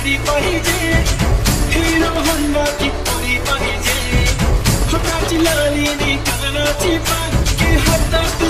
गाडी पाहिजे, हिरो होंडाची पोरी पाहिजे, हाताची लाली आणि कानाची पान, की हातात